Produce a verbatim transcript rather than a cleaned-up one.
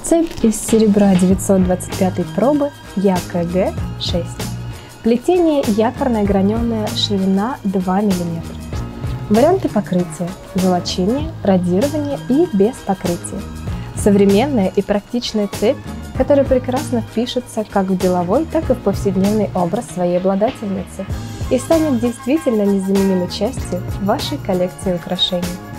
Цепь из серебра девятьсот двадцать пятой пробы Я К Г шесть. Плетение якорное граненое, ширина два миллиметра. Варианты покрытия: золочение, радирование и без покрытия. Современная и практичная цепь, которая прекрасно впишется как в деловой, так и в повседневный образ своей обладательницы и станет действительно незаменимой частью вашей коллекции украшений.